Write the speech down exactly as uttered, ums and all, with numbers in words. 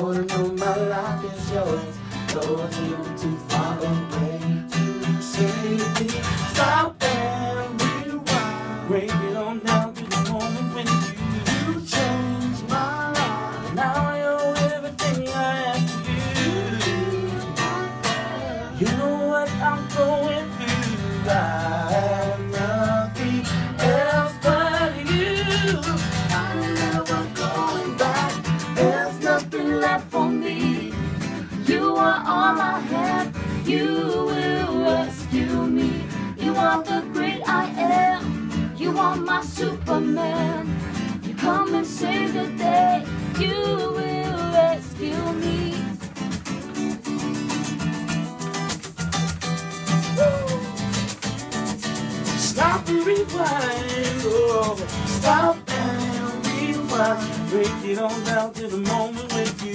wanna know my life is yours. Lord, you're too far away to save me. Stop and rewind. Break it on down to the moment when you You changed my life. Now you're everything I have to do. You know what I'm going through. I have nothing else but you. I'm never going back. There's nothing left for me. You are all I have. You will rescue me. You are the great I am. You are my Superman. You come and save the day. You will rescue me. Woo! stop and rewind. Oh, Stop and rewind. break it on down to the moment when you